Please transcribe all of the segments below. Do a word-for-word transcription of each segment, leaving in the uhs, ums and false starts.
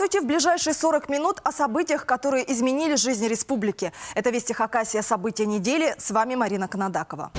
Здравствуйте! В ближайшие сорок минут о событиях, которые изменили жизнь республики. Это «Вести Хакасия. События недели». С вами Марина Канадакова.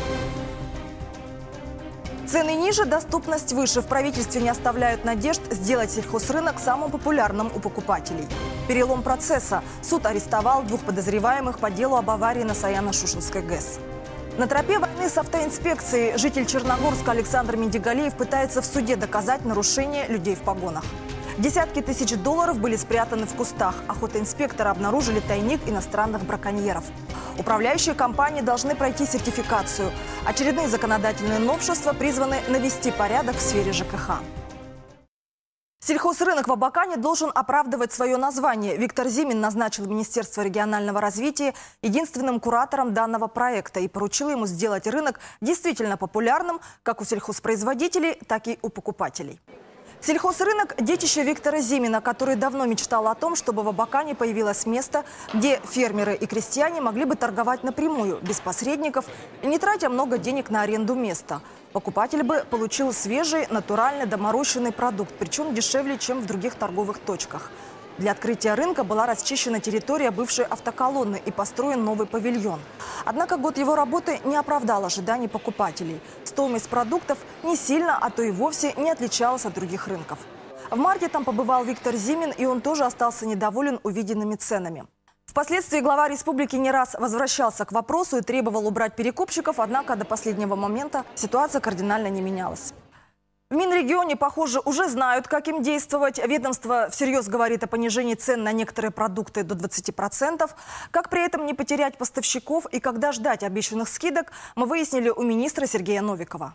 Цены ниже, доступность выше. В правительстве не оставляют надежд сделать сельхозрынок самым популярным у покупателей. Перелом процесса. Суд арестовал двух подозреваемых по делу об аварии на Саяно-Шушенской ГЭС. На тропе войны с автоинспекцией житель Черногорска Александр Мендигалиев пытается в суде доказать нарушение людей в погонах. Десятки тысяч долларов были спрятаны в кустах. Охотоинспекторы обнаружили тайник иностранных браконьеров. Управляющие компании должны пройти сертификацию. Очередные законодательные новшества призваны навести порядок в сфере ЖКХ. Сельхозрынок в Абакане должен оправдывать свое название. Виктор Зимин назначил Министерство регионального развития единственным куратором данного проекта и поручил ему сделать рынок действительно популярным как у сельхозпроизводителей, так и у покупателей. Сельхозрынок – детище Виктора Зимина, который давно мечтал о том, чтобы в Абакане появилось место, где фермеры и крестьяне могли бы торговать напрямую, без посредников и не тратя много денег на аренду места. Покупатель бы получил свежий, натуральный, доморощенный продукт, причем дешевле, чем в других торговых точках. Для открытия рынка была расчищена территория бывшей автоколонны и построен новый павильон. Однако год его работы не оправдал ожиданий покупателей. Стоимость продуктов не сильно, а то и вовсе не отличалась от других рынков. В марте там побывал Виктор Зимин, и он тоже остался недоволен увиденными ценами. Впоследствии глава республики не раз возвращался к вопросу и требовал убрать перекупщиков, однако до последнего момента ситуация кардинально не менялась. В Минрегионе, похоже, уже знают, как им действовать. Ведомство всерьез говорит о понижении цен на некоторые продукты до двадцати процентов. Как при этом не потерять поставщиков и когда ждать обещанных скидок, мы выяснили у министра Сергея Новикова.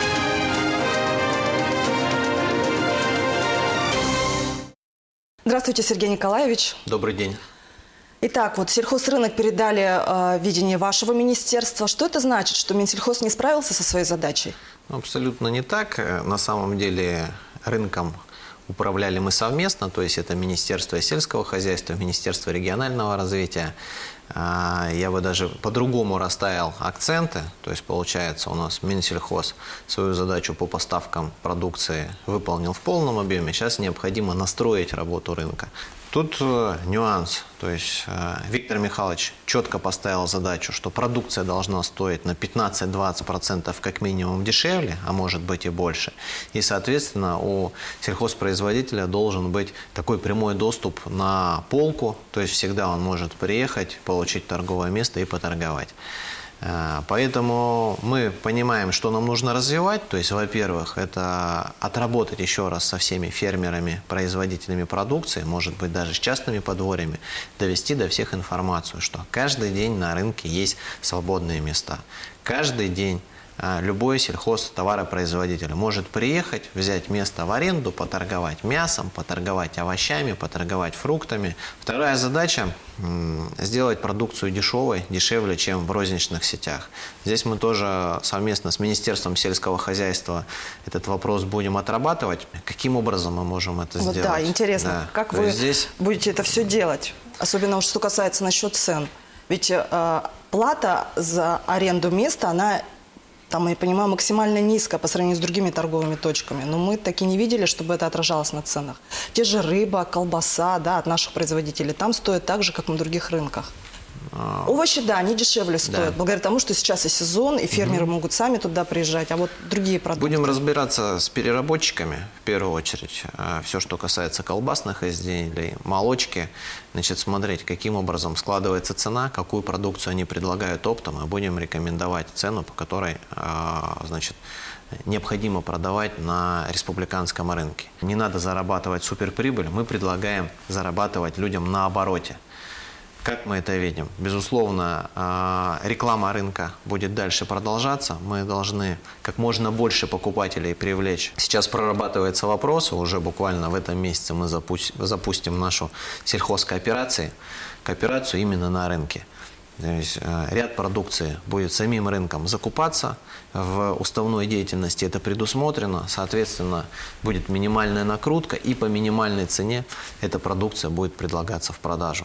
Здравствуйте, Сергей Николаевич. Добрый день. Итак, вот сельхозрынок передали э, в видение вашего министерства. Что это значит, что Минсельхоз не справился со своей задачей? Абсолютно не так. На самом деле рынком управляли мы совместно, то есть это Министерство сельского хозяйства, Министерство регионального развития. Я бы даже по-другому расставил акценты, то есть получается у нас Минсельхоз свою задачу по поставкам продукции выполнил в полном объеме, сейчас необходимо настроить работу рынка. Тут э, нюанс, то есть э, Виктор Михайлович четко поставил задачу, что продукция должна стоить на пятнадцать-двадцать процентов как минимум дешевле, а может быть и больше. И, соответственно, у сельхозпроизводителя должен быть такой прямой доступ на полку, то есть всегда он может приехать, получить торговое место и поторговать. Поэтому мы понимаем, что нам нужно развивать. То есть, во-первых, это отработать еще раз со всеми фермерами, производителями продукции, может быть, даже с частными подворьями, довести до всех информацию, что каждый день на рынке есть свободные места. Каждый день любой сельхозтоваропроизводитель может приехать, взять место в аренду, поторговать мясом, поторговать овощами, поторговать фруктами. Вторая задача – сделать продукцию дешевой, дешевле, чем в розничных сетях. Здесь мы тоже совместно с Министерством сельского хозяйства этот вопрос будем отрабатывать. Каким образом мы можем это вот сделать? Да, интересно, да. Как вы здесь будете это все делать? Особенно, что касается насчет цен. Ведь э, плата за аренду места, она... Там, я понимаю, максимально низко по сравнению с другими торговыми точками. Но мы таки не видели, чтобы это отражалось на ценах. Те же рыба, колбаса, да, от наших производителей, там стоят так же, как на других рынках. А... Овощи, да, они дешевле стоят, да. Благодаря тому, что сейчас и сезон, и фермеры угу. могут сами туда приезжать, а вот другие продукты. Будем разбираться с переработчиками, в первую очередь. Все, что касается колбасных изделий, молочки, значит, смотреть, каким образом складывается цена, какую продукцию они предлагают оптом, и будем рекомендовать цену, по которой, значит, необходимо продавать на республиканском рынке. Не надо зарабатывать суперприбыль, мы предлагаем зарабатывать людям на обороте. Как мы это видим? Безусловно, реклама рынка будет дальше продолжаться. Мы должны как можно больше покупателей привлечь. Сейчас прорабатывается вопрос, уже буквально в этом месяце мы запустим нашу сельхозкооперацию, кооперацию именно на рынке. То есть ряд продукции будет самим рынком закупаться, в уставной деятельности это предусмотрено, соответственно, будет минимальная накрутка, и по минимальной цене эта продукция будет предлагаться в продажу.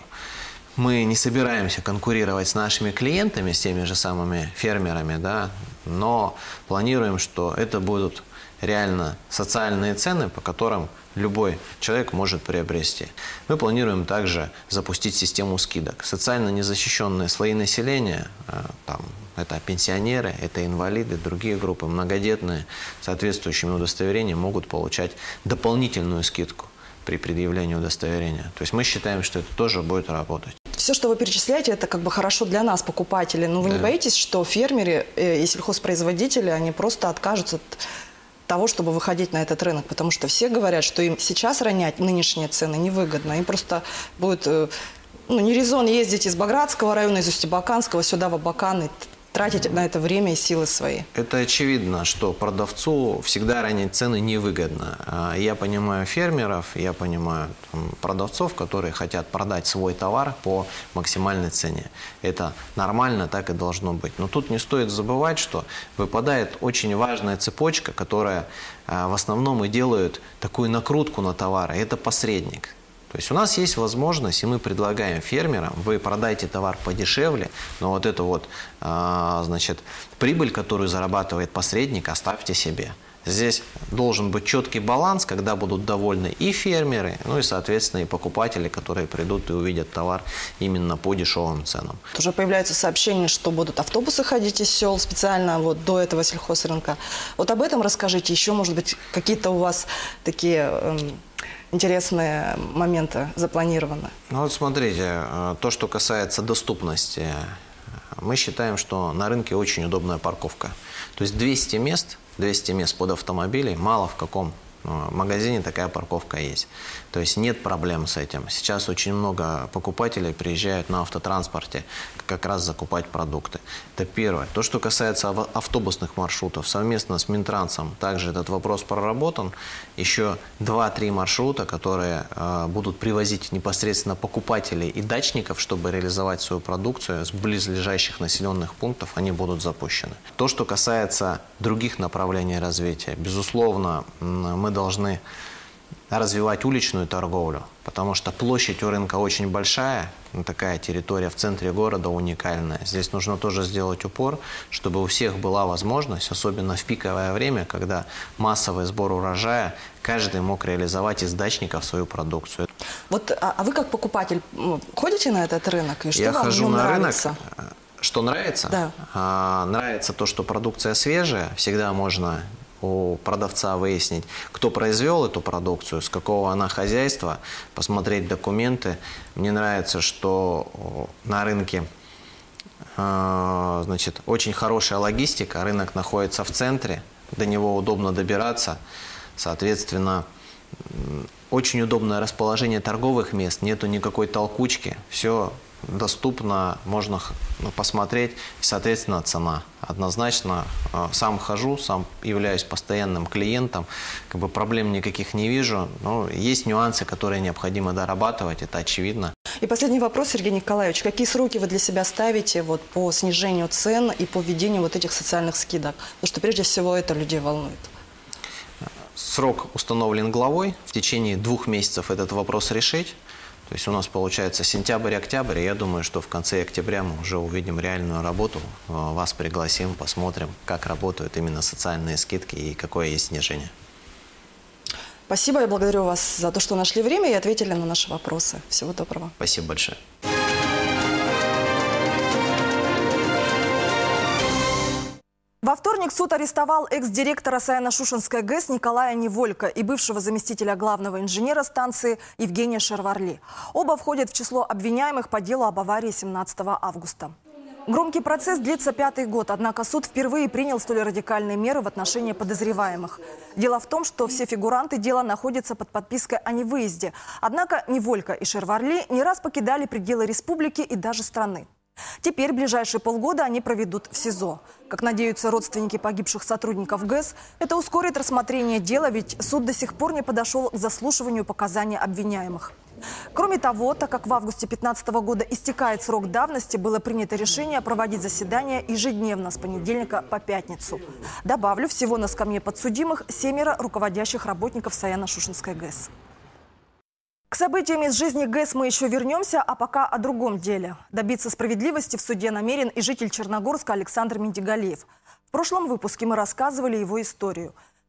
Мы не собираемся конкурировать с нашими клиентами, с теми же самыми фермерами, да, но планируем, что это будут реально социальные цены, по которым любой человек может приобрести. Мы планируем также запустить систему скидок. Социально незащищенные слои населения, там, это пенсионеры, это инвалиды, другие группы, многодетные, соответствующими удостоверением могут получать дополнительную скидку при предъявлении удостоверения. То есть мы считаем, что это тоже будет работать. Все, что вы перечисляете, это как бы хорошо для нас, покупателей. Но вы да. не боитесь, что фермеры и сельхозпроизводители, они просто откажутся от того, чтобы выходить на этот рынок? Потому что все говорят, что им сейчас ронять нынешние цены невыгодно. Им просто будет ну, не резон ездить из Багратского района, из Устьебаканского сюда в Абакан и тратить на это время и силы свои. Это очевидно, что продавцу всегда ронять цены невыгодно. Я понимаю фермеров, я понимаю там, продавцов, которые хотят продать свой товар по максимальной цене. Это нормально, так и должно быть. Но тут не стоит забывать, что выпадает очень важная цепочка, которая в основном и делает такую накрутку на товар. Это посредник. То есть у нас есть возможность, и мы предлагаем фермерам, вы продайте товар подешевле, но вот эту вот, а, значит, прибыль, которую зарабатывает посредник, оставьте себе. Здесь должен быть четкий баланс, когда будут довольны и фермеры, ну и, соответственно, и покупатели, которые придут и увидят товар именно по дешевым ценам. Уже появляются сообщения, что будут автобусы ходить из сел специально вот до этого сельхозрынка. Вот об этом расскажите. Еще, может быть, какие-то у вас такие эм, интересные моменты запланированы? Ну вот смотрите, то, что касается доступности, мы считаем, что на рынке очень удобная парковка. То есть двести мест, двести мест под автомобили, мало в каком магазине такая парковка есть. То есть нет проблем с этим. Сейчас очень много покупателей приезжают на автотранспорте как раз закупать продукты. Это первое. То, что касается автобусных маршрутов, совместно с Минтрансом также этот вопрос проработан. Еще два-три маршрута, которые э, будут привозить непосредственно покупателей и дачников, чтобы реализовать свою продукцию с близлежащих населенных пунктов, они будут запущены. То, что касается других направлений развития, безусловно, мы должны развивать уличную торговлю, потому что площадь у рынка очень большая, такая территория в центре города уникальная. Здесь нужно тоже сделать упор, чтобы у всех была возможность, особенно в пиковое время, когда массовый сбор урожая, каждый мог реализовать из дачников свою продукцию. Вот, а, а вы как покупатель ходите на этот рынок? И что Я вам хожу на нравится? рынок. Что нравится? Да. А, нравится то, что продукция свежая, всегда можно у продавца выяснить, кто произвел эту продукцию, с какого она хозяйства, посмотреть документы. Мне нравится, что на рынке э, значит, очень хорошая логистика, рынок находится в центре, до него удобно добираться, соответственно, очень удобное расположение торговых мест, нету никакой толкучки, все доступно, можно посмотреть, и, соответственно, цена. Однозначно, сам хожу, сам являюсь постоянным клиентом, как бы проблем никаких не вижу, но есть нюансы, которые необходимо дорабатывать, это очевидно. И последний вопрос, Сергей Николаевич. Какие сроки вы для себя ставите вот, по снижению цен и по введению вот этих социальных скидок? Потому что прежде всего это людей волнует. Срок установлен главой, в течение двух месяцев этот вопрос решить. То есть у нас получается сентябрь-октябрь, и я думаю, что в конце октября мы уже увидим реальную работу, вас пригласим, посмотрим, как работают именно социальные скидки и какое есть снижение. Спасибо, я благодарю вас за то, что нашли время и ответили на наши вопросы. Всего доброго. Спасибо большое. Во вторник суд арестовал экс-директора Саяно-Шушенской ГЭС Николая Неволька и бывшего заместителя главного инженера станции Евгения Шерварли. Оба входят в число обвиняемых по делу об аварии семнадцатого августа. Громкий процесс длится пятый год, однако суд впервые принял столь радикальные меры в отношении подозреваемых. Дело в том, что все фигуранты дела находятся под подпиской о невыезде. Однако Неволька и Шерварли не раз покидали пределы республики и даже страны. Теперь ближайшие полгода они проведут в СИЗО. Как надеются родственники погибших сотрудников ГЭС, это ускорит рассмотрение дела, ведь суд до сих пор не подошел к заслушиванию показаний обвиняемых. Кроме того, так как в августе две тысячи пятнадцатого года истекает срок давности, было принято решение проводить заседания ежедневно с понедельника по пятницу. Добавлю, всего на скамье подсудимых семеро руководящих работников Саяно-Шушенской ГЭС. К событиям из жизни ГЭС мы еще вернемся, а пока о другом деле. Добиться справедливости в суде намерен и житель Черногорска Александр Миндигалиев. В прошлом выпуске мы рассказывали его историю.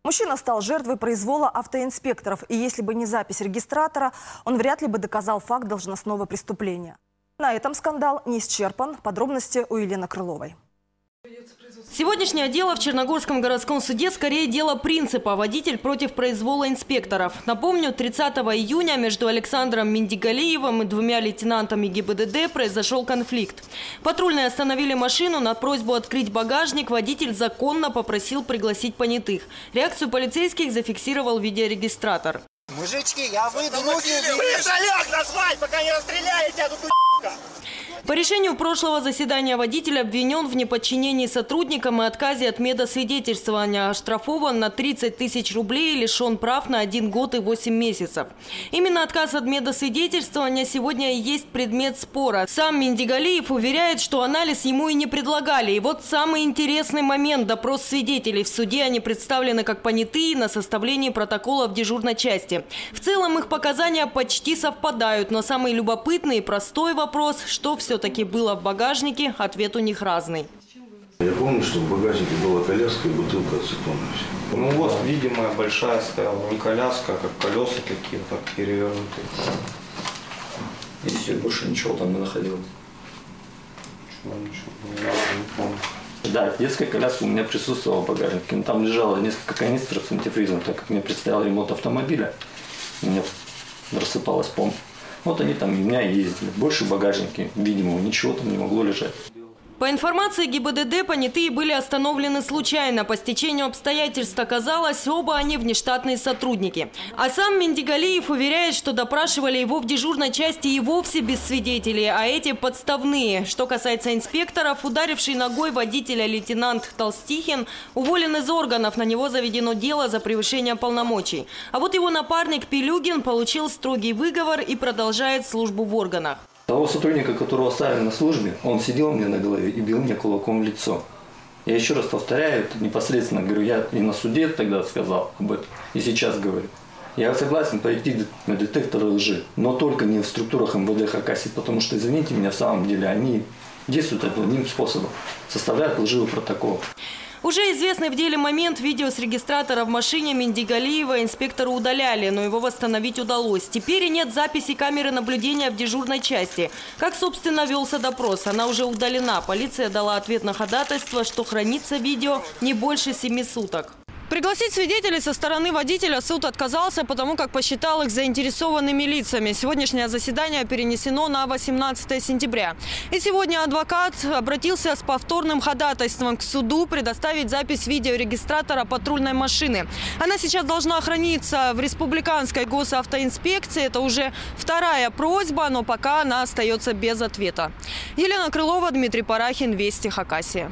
Мужчина стал жертвой произвола автоинспекторов, и если бы не запись регистратора, он вряд ли бы доказал факт должностного преступления. На этом скандал не исчерпан. Подробности у Елены Крыловой. Сегодняшнее дело в Черногорском городском суде скорее дело принципа «водитель против произвола инспекторов». Напомню, тридцатого июня между Александром Миндигалиевым и двумя лейтенантами ГИБДД произошел конфликт. Патрульные остановили машину. На просьбу открыть багажник водитель законно попросил пригласить понятых. Реакцию полицейских зафиксировал видеорегистратор. Мужички, я выйду, ноги уберите. Соляк назвать, пока не расстреляете эту ку**ка. По решению прошлого заседания водитель обвинен в неподчинении сотрудникам и отказе от медосвидетельствования, оштрафован на тридцать тысяч рублей и лишен прав на один год и восемь месяцев. Именно отказ от медосвидетельствования сегодня и есть предмет спора. Сам Миндигалиев уверяет, что анализ ему и не предлагали. И вот самый интересный момент – допрос свидетелей. В суде они представлены как понятые на составлении протокола в дежурной части. В целом их показания почти совпадают, но самый любопытный и простой вопрос – что все все-таки было в багажнике, ответ у них разный. Я помню, что в багажнике была коляска и бутылка ацетона. Ну вот, видимо, большая стояла, не коляска, а как колеса такие, так перевернутые. И все, больше ничего там не находилось. Ничего, ничего, не, не помню. Да, детская коляска у меня присутствовала в багажнике, но там лежало несколько канистров с антифризом, так как мне предстоял ремонт автомобиля, у меня рассыпалась помпа. Вот они там у меня ездили. Больше в багажнике, видимо, ничего там не могло лежать. По информации ГИБДД, понятые были остановлены случайно. По стечению обстоятельств оказалось, оба они внештатные сотрудники. А сам Миндигалиев уверяет, что допрашивали его в дежурной части и вовсе без свидетелей, а эти подставные. Что касается инспекторов, ударивший ногой водителя лейтенант Толстихин уволен из органов. На него заведено дело за превышение полномочий. А вот его напарник Пилюгин получил строгий выговор и продолжает службу в органах. Того сотрудника, которого оставили на службе, он сидел мне на голове и бил мне кулаком в лицо. Я еще раз повторяю, это непосредственно говорю, я и на суде тогда сказал об этом, и сейчас говорю. Я согласен пойти на детектор лжи, но только не в структурах эм вэ дэ Хакасии, потому что, извините меня, в самом деле они действуют одним способом, составляют лживый протокол. Уже известный в деле момент видео с регистратора в машине Миндигалиева инспектору удаляли, но его восстановить удалось. Теперь и нет записи камеры наблюдения в дежурной части. Как, собственно, велся допрос? Она уже удалена. Полиция дала ответ на ходатайство, что хранится видео не больше семи суток. Пригласить свидетелей со стороны водителя суд отказался, потому как посчитал их заинтересованными лицами. Сегодняшнее заседание перенесено на восемнадцатое сентября. И сегодня адвокат обратился с повторным ходатайством к суду предоставить запись видеорегистратора патрульной машины. Она сейчас должна храниться в Республиканской госавтоинспекции. Это уже вторая просьба, но пока она остается без ответа. Елена Крылова, Дмитрий Парахин, Вести, Хакасия.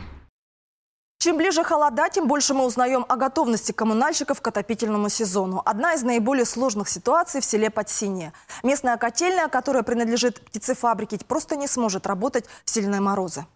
Чем ближе холода, тем больше мы узнаем о готовности коммунальщиков к отопительному сезону. Одна из наиболее сложных ситуаций в селе Подсинье. Местная котельная, которая принадлежит птицефабрике, просто не сможет работать в сильные морозы.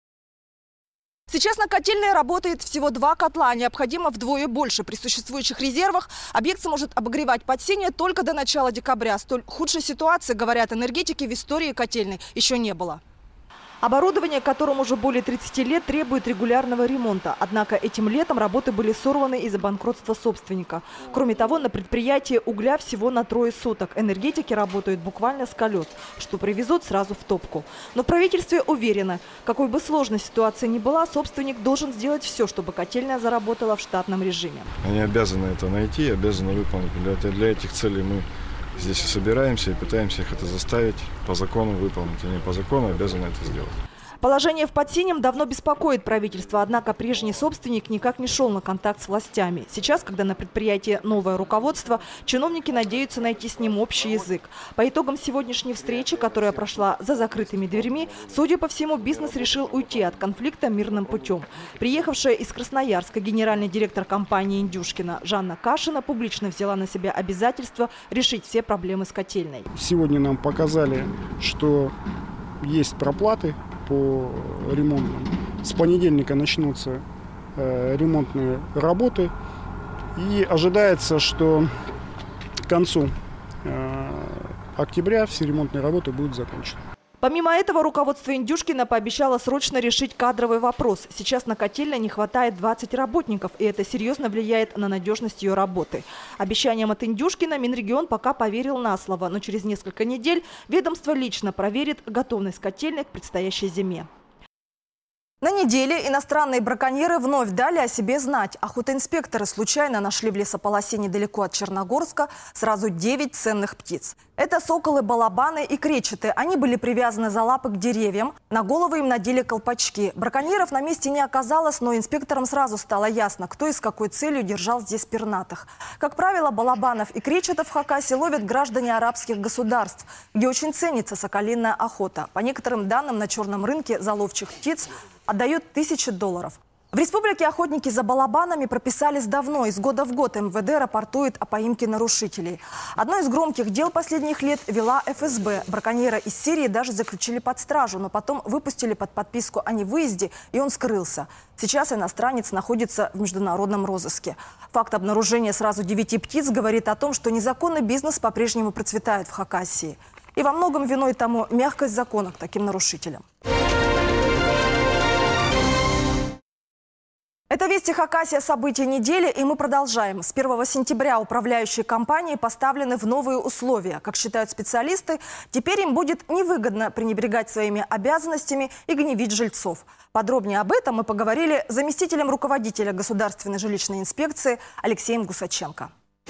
Сейчас на котельной работает всего два котла. Необходимо вдвое больше. При существующих резервах объект сможет обогревать Подсинье только до начала декабря. Столь худшей ситуации, говорят энергетики, в истории котельной еще не было. Оборудование, которому уже более тридцати лет, требует регулярного ремонта. Однако этим летом работы были сорваны из-за банкротства собственника. Кроме того, на предприятии угля всего на трое суток. Энергетики работают буквально с колес, что привезут сразу в топку. Но в правительстве уверены, какой бы сложной ситуация ни была, собственник должен сделать все, чтобы котельная заработала в штатном режиме. Они обязаны это найти, обязаны выполнить. Для, для этих целей мы здесь и собираемся, и пытаемся их это заставить по закону выполнить. Они по закону обязаны это сделать. Положение в Подсиньем давно беспокоит правительство, однако прежний собственник никак не шел на контакт с властями. Сейчас, когда на предприятии новое руководство, чиновники надеются найти с ним общий язык. По итогам сегодняшней встречи, которая прошла за закрытыми дверьми, судя по всему, бизнес решил уйти от конфликта мирным путем. Приехавшая из Красноярска генеральный директор компании «Индюшкина» Жанна Кашина публично взяла на себя обязательство решить все проблемы с котельной. Сегодня нам показали, что есть проплаты по ремонтам. С понедельника начнутся э, ремонтные работы. И ожидается, что к концу э, октября все ремонтные работы будут закончены. Помимо этого, руководство Индюшкина пообещало срочно решить кадровый вопрос. Сейчас на котельной не хватает двадцати работников, и это серьезно влияет на надежность ее работы. Обещаниям от Индюшкина Минрегион пока поверил на слово, но через несколько недель ведомство лично проверит готовность котельной к предстоящей зиме. На неделе иностранные браконьеры вновь дали о себе знать. Охотоинспекторы случайно нашли в лесополосе недалеко от Черногорска сразу девять ценных птиц. Это соколы, балабаны и кречеты. Они были привязаны за лапы к деревьям. На головы им надели колпачки. Браконьеров на месте не оказалось, но инспекторам сразу стало ясно, кто и с какой целью держал здесь пернатых. Как правило, балабанов и кречетов в Хакасии ловят граждане арабских государств, где очень ценится соколиная охота. По некоторым данным, на черном рынке за ловчих птиц отдают тысячи долларов. В республике охотники за балабанами прописались давно. Из года в год эм вэ дэ рапортует о поимке нарушителей. Одно из громких дел последних лет вела эф эс бэ. Браконьера из Сирии даже заключили под стражу, но потом выпустили под подписку о невыезде, и он скрылся. Сейчас иностранец находится в международном розыске. Факт обнаружения сразу девяти птиц говорит о том, что незаконный бизнес по-прежнему процветает в Хакасии. И во многом виной тому мягкость закона к таким нарушителям. Это «Вести Хакасия. События недели», и мы продолжаем. С первого сентября управляющие компании поставлены в новые условия. Как считают специалисты, теперь им будет невыгодно пренебрегать своими обязанностями и гневить жильцов. Подробнее об этом мы поговорили с заместителем руководителя Государственной жилищной инспекции Алексеем Гусаченко.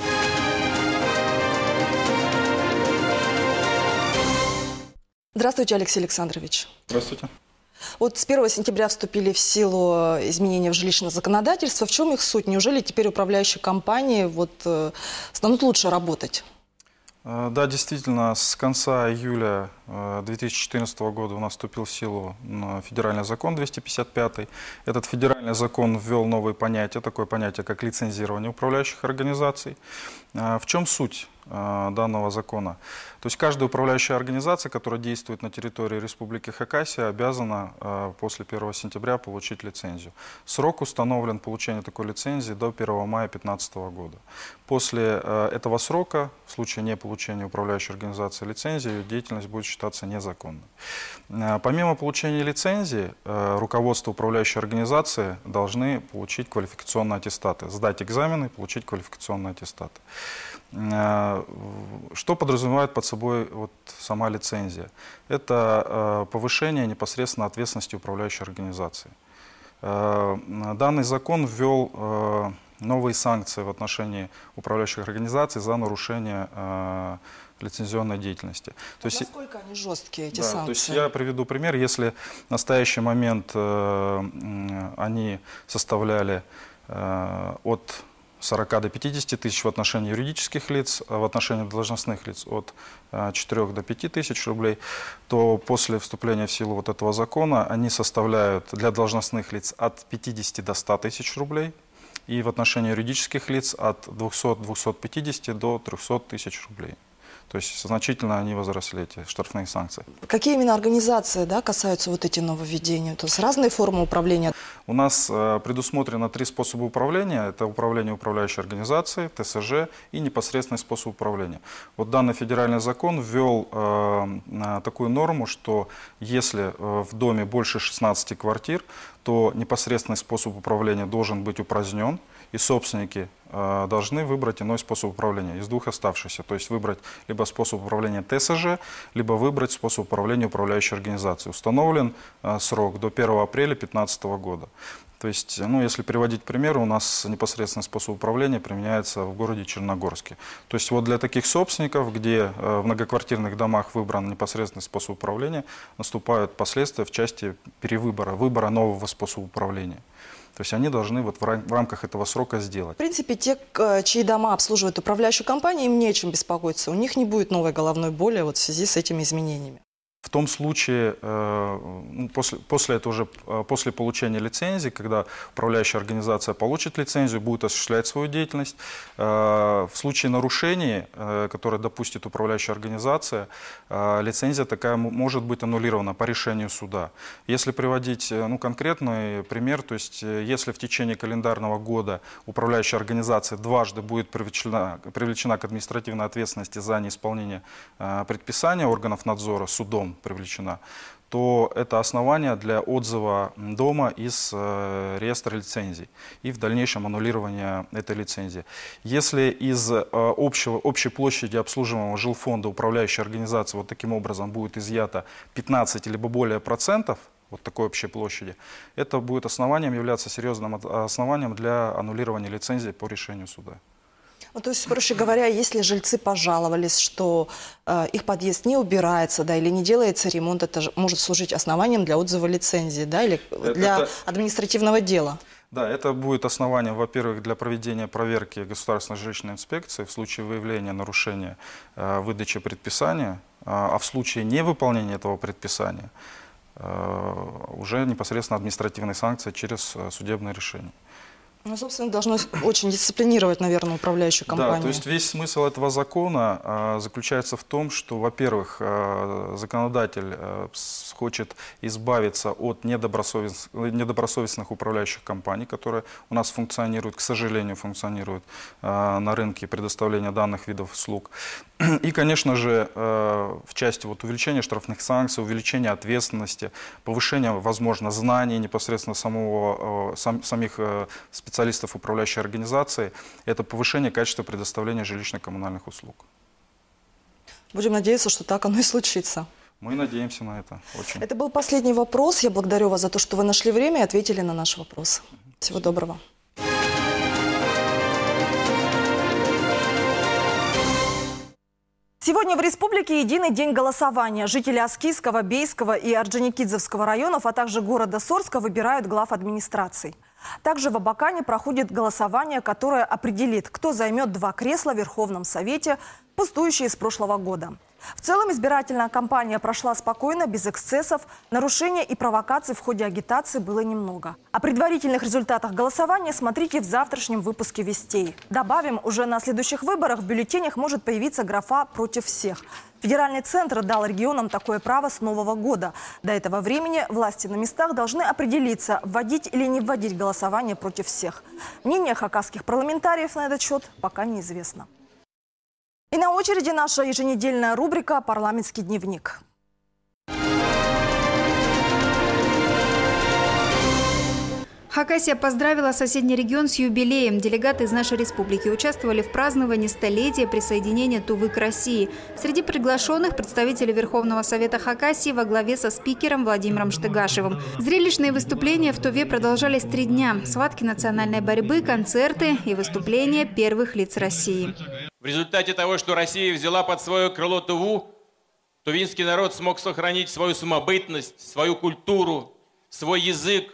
Здравствуйте, Алексей Александрович. Здравствуйте. Вот с первого сентября вступили в силу изменения в жилищное законодательство. В чем их суть? Неужели теперь управляющие компании вот, э, станут лучше работать? Да, действительно, с конца июля две тысячи четырнадцатого года у нас вступил в силу федеральный закон двести пятьдесят пятый. Этот федеральный закон ввел новые понятия, такое понятие, как лицензирование управляющих организаций. В чем суть данного закона? То есть каждая управляющая организация, которая действует на территории Республики Хакасия, обязана после первого сентября получить лицензию. Срок установлен получения такой лицензии до первого мая две тысячи пятнадцатого года. После этого срока, в случае не получения управляющей организации лицензии, ее деятельность будет считаться незаконной. Помимо получения лицензии, руководство управляющей организации должны получить квалификационные аттестаты, сдать экзамены и получить квалификационные аттестаты. Что подразумевает под собой вот сама лицензия? Это повышение непосредственно ответственности управляющей организации. Данный закон ввел новые санкции в отношении управляющих организаций за нарушение лицензионной деятельности. То есть, насколько они жесткие, эти да, санкции? То есть я приведу пример. Если в настоящий момент э, они составляли э, от сорока до пятидесяти тысяч в отношении юридических лиц, а в отношении должностных лиц от э, четырёх до пяти тысяч рублей, то после вступления в силу вот этого закона они составляют для должностных лиц от пятидесяти до ста тысяч рублей. И в отношении юридических лиц от двухсот — двухсот пятидесяти до трёхсот тысяч рублей. То есть значительно они возросли, эти штрафные санкции. Какие именно организации, да, касаются вот эти нововведения? То есть разные формы управления? У нас э, предусмотрено три способа управления. Это управление управляющей организацией, тэ эс жэ и непосредственный способ управления. Вот данный федеральный закон ввел э, такую норму, что если э, в доме больше шестнадцати квартир, то непосредственный способ управления должен быть упразднен, и собственники э, должны выбрать иной способ управления из двух оставшихся. То есть выбрать либо способ управления тэ эс жэ, либо выбрать способ управления управляющей организацией. Установлен э, срок до первого апреля две тысячи пятнадцатого года. То есть, ну, если приводить примеры, у нас непосредственный способ управления применяется в городе Черногорске. То есть вот для таких собственников, где э, в многоквартирных домах выбран непосредственный способ управления, наступают последствия в части перевыбора, выбора нового способа управления. То есть они должны вот в рамках этого срока сделать. В принципе, те, чьи дома обслуживают управляющую компанию, им не о чем беспокоиться. У них не будет новой головной боли вот в связи с этими изменениями. В том случае, э, после, после, этого уже, после получения лицензии, когда управляющая организация получит лицензию, будет осуществлять свою деятельность, э, в случае нарушений, э, которое допустит управляющая организация, э, лицензия такая может быть аннулирована по решению суда. Если приводить ну, конкретный пример, то есть если в течение календарного года управляющая организация дважды будет привлечена, привлечена к административной ответственности за неисполнение э, предписания органов надзора судом, судом привлечена, то это основание для отзыва дома из э, реестра лицензий и в дальнейшем аннулирования этой лицензии. Если из э, общего, общей площади обслуживаемого жилфонда управляющей организации вот таким образом будет изъято пятнадцать либо более процентов, вот такой общей площади, это будет основанием, являться серьезным основанием для аннулирования лицензии по решению суда. Ну, то есть, проще говоря, если жильцы пожаловались, что э, их подъезд не убирается, да, или не делается ремонт, это же может служить основанием для отзыва лицензии, да, или это, для это... административного дела. Да, это будет основанием, во-первых, для проведения проверки Государственной жилищной инспекции в случае выявления нарушения э, выдачи предписания, э, а в случае невыполнения этого предписания э, уже непосредственно административные санкции через э, судебное решение. Ну, собственно, должно очень дисциплинировать, наверное, управляющую компанию. Да, то есть весь смысл этого закона э, заключается в том, что, во-первых, э, законодатель э, хочет избавиться от недобросовестных, недобросовестных управляющих компаний, которые у нас функционируют, к сожалению, функционируют э, на рынке предоставления данных видов услуг. И, конечно же, э, в части вот, увеличения штрафных санкций, увеличения ответственности, повышения, возможно, знаний непосредственно самого, э, сам, самих э, специалистов, специалистов управляющей организации, это повышение качества предоставления жилищно-коммунальных услуг. Будем надеяться, что так оно и случится. Мы надеемся на это очень. Это был последний вопрос. Я благодарю вас за то, что вы нашли время и ответили на наш вопрос. Всего доброго. Сегодня в республике единый день голосования. Жители Аскийского, Бейского и Орджоникидзевского районов, а также города Сорска выбирают глав администраций. Также в Абакане проходит голосование, которое определит, кто займет два кресла в Верховном Совете, пустующие с прошлого года. В целом избирательная кампания прошла спокойно, без эксцессов. Нарушений и провокаций в ходе агитации было немного. О предварительных результатах голосования смотрите в завтрашнем выпуске «Вестей». Добавим, уже на следующих выборах в бюллетенях может появиться графа «Против всех». Федеральный центр дал регионам такое право с нового года. До этого времени власти на местах должны определиться, вводить или не вводить голосование против всех. Мнение хакасских парламентариев на этот счет пока неизвестно. И на очереди наша еженедельная рубрика «Парламентский дневник». Хакасия поздравила соседний регион с юбилеем. Делегаты из нашей республики участвовали в праздновании столетия присоединения Тувы к России. Среди приглашенных представители Верховного Совета Хакасии во главе со спикером Владимиром Штыгашевым. Зрелищные выступления в Туве продолжались три дня. Схватки национальной борьбы, концерты и выступления первых лиц России. В результате того, что Россия взяла под свое крыло Туву, тувинский народ смог сохранить свою самобытность, свою культуру, свой язык,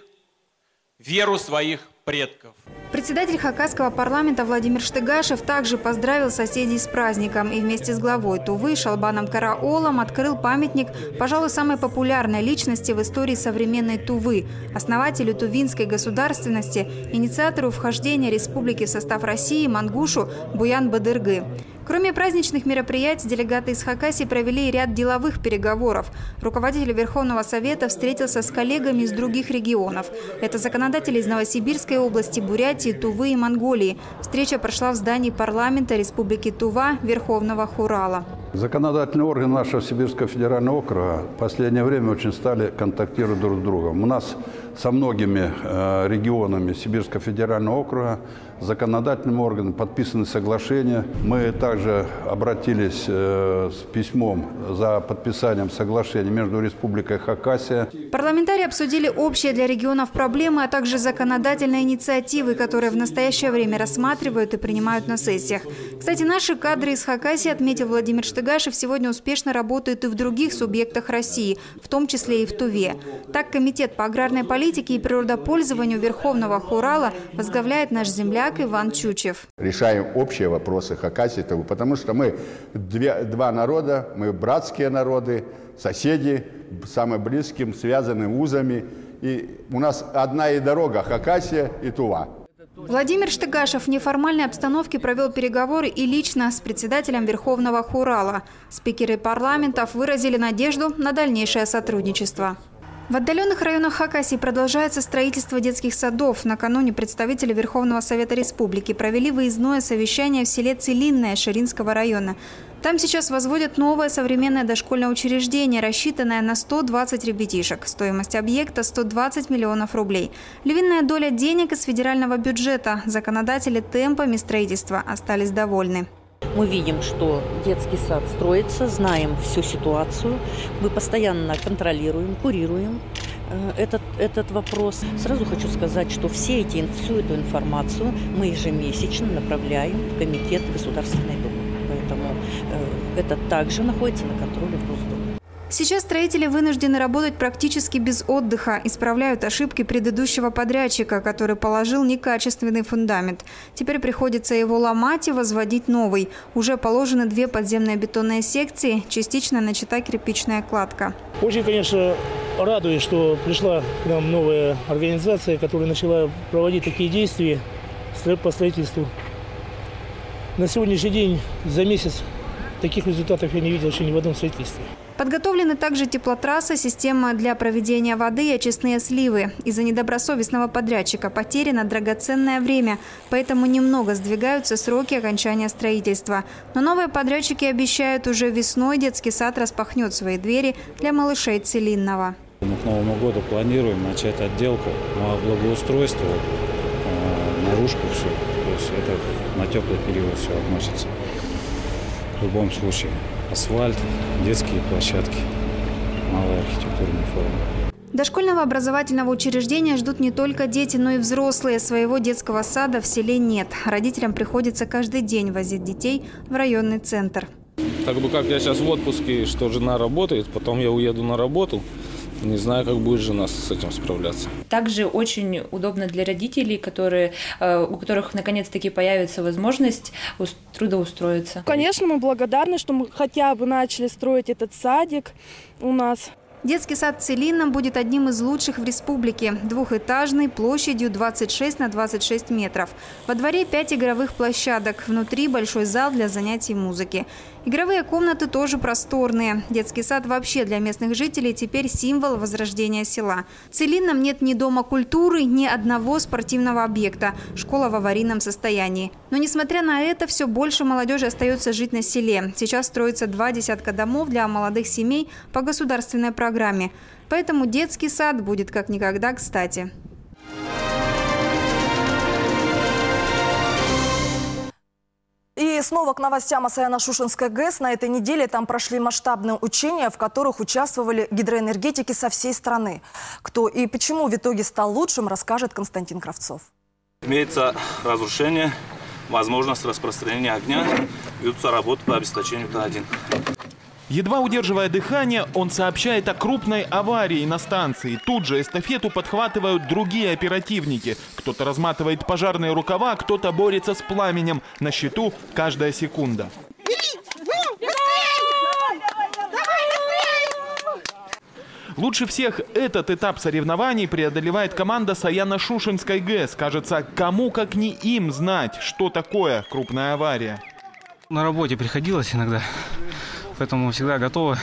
веру своих предков. Председатель хакасского парламента Владимир Штыгашев также поздравил соседей с праздником и вместе с главой Тувы Шалбаном Караолом открыл памятник, пожалуй, самой популярной личности в истории современной Тувы, основателю тувинской государственности, инициатору вхождения республики в состав России Мангушу Буян-Бадыргы. Кроме праздничных мероприятий, делегаты из Хакасии провели ряд деловых переговоров. Руководитель Верховного Совета встретился с коллегами из других регионов. Это законодатели из Новосибирской области, Бурятии, Тувы и Монголии. Встреча прошла в здании парламента Республики Тува Верховного Хурала. Законодательные органы нашего Сибирского федерального округа в последнее время очень стали контактировать друг с другом. У нас со многими э, регионами Сибирского федерального округа законодательными органами подписаны соглашения. Мы также обратились э, с письмом за подписанием соглашения между Республикой Хакасия. Парламентарии обсудили общие для регионов проблемы, а также законодательные инициативы, которые в настоящее время рассматривают и принимают на сессиях. Кстати, наши кадры из Хакасии, отметил Владимир Штыгашев, сегодня успешно работают и в других субъектах России, в том числе и в Туве. Так, Комитет по аграрной политике и природопользованию Верховного Хурала возглавляет наш земляк Иван Чучев. Решаем общие вопросы Хакасии, потому что мы две, два народа, мы братские народы, соседи, самые близким, связаны узами. И у нас одна и дорога Хакасия и Тува. Владимир Штыгашев в неформальной обстановке провел переговоры и лично с председателем Верховного Хурала. Спикеры парламентов выразили надежду на дальнейшее сотрудничество. В отдаленных районах Хакасии продолжается строительство детских садов. Накануне представители Верховного Совета Республики провели выездное совещание в селе Целинное Ширинского района. Там сейчас возводят новое современное дошкольное учреждение, рассчитанное на сто двадцать ребятишек. Стоимость объекта – сто двадцать миллионов рублей. Львиная доля денег из федерального бюджета. Законодатели темпами строительства остались довольны. Мы видим, что детский сад строится, знаем всю ситуацию. Мы постоянно контролируем, курируем этот, этот вопрос. Сразу хочу сказать, что все эти, всю эту информацию мы ежемесячно направляем в Комитет Государственной Думы. Поэтому э, это также находится на контроле в Госдуме. Сейчас строители вынуждены работать практически без отдыха. Исправляют ошибки предыдущего подрядчика, который положил некачественный фундамент. Теперь приходится его ломать и возводить новый. Уже положены две подземные бетонные секции, частично начата кирпичная кладка. Очень, конечно, радует, что пришла к нам новая организация, которая начала проводить такие действия по строительству. На сегодняшний день за месяц таких результатов я не видел еще ни в одном строительстве. Подготовлены также теплотрасса, система для проведения воды и очистные сливы. Из-за недобросовестного подрядчика потеряно драгоценное время, поэтому немного сдвигаются сроки окончания строительства. Но новые подрядчики обещают, уже весной детский сад распахнет свои двери для малышей Целинного. Мы к Новому году планируем начать отделку на благоустройство, наружку все. То есть это на теплый период все относится. В любом случае. Асфальт, детские площадки, малые архитектурные формы. Дошкольного образовательного учреждения ждут не только дети, но и взрослые. Своего детского сада в селе нет. Родителям приходится каждый день возить детей в районный центр. Так бы как я сейчас в отпуске, что жена работает, потом я уеду на работу. Не знаю, как будет жена с этим справляться. Также очень удобно для родителей, которые, у которых наконец-таки появится возможность трудоустроиться. Конечно, мы благодарны, что мы хотя бы начали строить этот садик у нас. Детский сад в Целинном будет одним из лучших в республике. Двухэтажный, площадью двадцать шесть на двадцать шесть метров. Во дворе пять игровых площадок. Внутри большой зал для занятий музыки. Игровые комнаты тоже просторные. Детский сад вообще для местных жителей теперь символ возрождения села. В Целинном нет ни дома культуры, ни одного спортивного объекта. Школа в аварийном состоянии. Но несмотря на это, все больше молодежи остается жить на селе. Сейчас строится два десятка домов для молодых семей по государственной программе. Поэтому детский сад будет как никогда кстати. И снова к новостям о Саяно-Шушенской ГЭС. На этой неделе там прошли масштабные учения, в которых участвовали гидроэнергетики со всей страны. Кто и почему в итоге стал лучшим, расскажет Константин Кравцов. Имеется разрушение, возможность распространения огня, ведутся работы по обесточению Т один. Едва удерживая дыхание, он сообщает о крупной аварии на станции. Тут же эстафету подхватывают другие оперативники. Кто-то разматывает пожарные рукава, кто-то борется с пламенем. На счету каждая секунда. Лучше всех этот этап соревнований преодолевает команда Саяно-Шушенской ГЭС. Кажется, кому как не им знать, что такое крупная авария. На работе приходилось иногда. Поэтому всегда готовы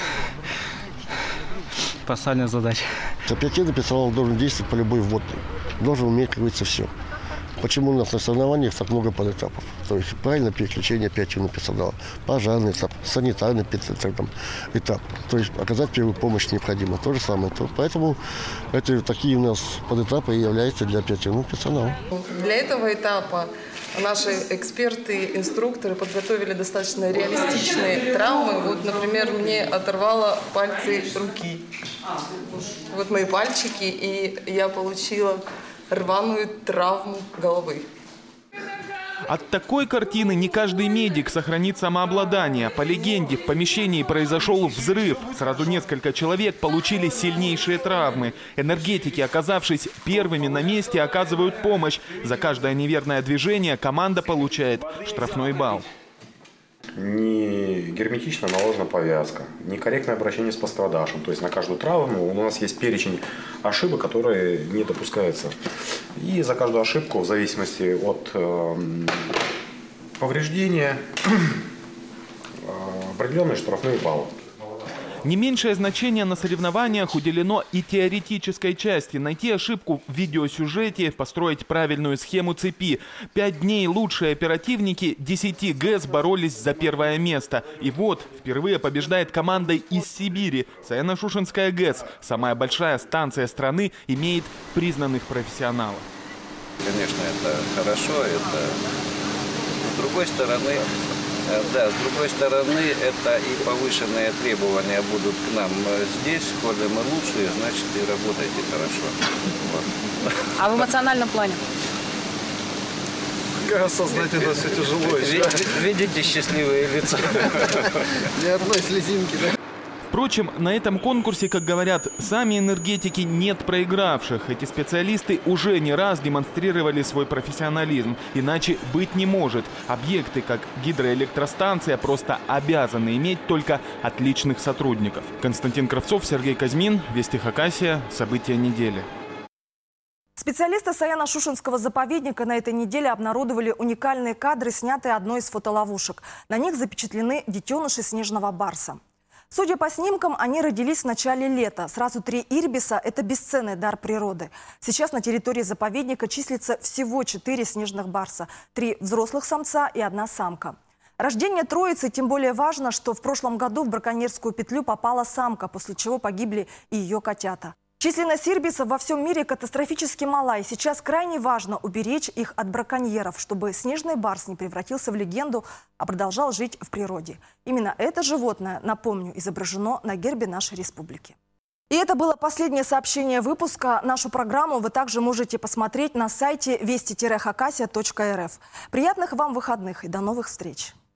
к поставленной задаче. Оперативный персонал должен действовать по любой вводной. Должен уметь, как говорится, все. Почему у нас на соревнованиях так много подэтапов? То есть правильное переключение оперативного персонала, пожарный этап, санитарный этап. То есть оказать первую помощь необходимо. То же самое. Поэтому это такие у нас подэтапы и являются для оперативного персонала. Для этого этапа наши эксперты, инструкторы подготовили достаточно реалистичные травмы. Вот, например, мне оторвало пальцы руки. Вот мои пальчики, и я получила рваную травму головы. От такой картины не каждый медик сохранит самообладание. По легенде, в помещении произошел взрыв. Сразу несколько человек получили сильнейшие травмы. Энергетики, оказавшись первыми на месте, оказывают помощь. За каждое неверное движение команда получает штрафной балл. Не герметично наложена повязка, некорректное обращение с пострадавшим. То есть на каждую травму у нас есть перечень ошибок, которые не допускаются. И за каждую ошибку, в зависимости от э, повреждения, э, определенные штрафные баллы. Не меньшее значение на соревнованиях уделено и теоретической части. Найти ошибку в видеосюжете, построить правильную схему цепи. Пять дней лучшие оперативники десяти ГЭС боролись за первое место. И вот впервые побеждает команда из Сибири. Саяно-Шушенская ГЭС, самая большая станция страны, имеет признанных профессионалов. Конечно, это хорошо, это с другой стороны, да, с другой стороны, это и повышенные требования будут к нам здесь, коли мы лучшие, значит и работаете хорошо. Вот. А в эмоциональном плане? Как осознать это все тяжело еще. Видите счастливые лица. Ни одной слезинки, да? Впрочем, на этом конкурсе, как говорят сами энергетики, нет проигравших. Эти специалисты уже не раз демонстрировали свой профессионализм. Иначе быть не может. Объекты, как гидроэлектростанция, просто обязаны иметь только отличных сотрудников. Константин Кравцов, Сергей Казьмин, Вести Хакасия. События недели. Специалисты Саяно-Шушенского заповедника на этой неделе обнародовали уникальные кадры, снятые одной из фотоловушек. На них запечатлены детеныши снежного барса. Судя по снимкам, они родились в начале лета. Сразу три ирбиса – это бесценный дар природы. Сейчас на территории заповедника числится всего четыре снежных барса. Три взрослых самца и одна самка. Рождение троицы тем более важно, что в прошлом году в браконьерскую петлю попала самка, после чего погибли и ее котята. Численность ирбисов во всем мире катастрофически мала, и сейчас крайне важно уберечь их от браконьеров, чтобы снежный барс не превратился в легенду, а продолжал жить в природе. Именно это животное, напомню, изображено на гербе нашей республики. И это было последнее сообщение выпуска. Нашу программу вы также можете посмотреть на сайте вести хакасия точка эр эф. Приятных вам выходных и до новых встреч!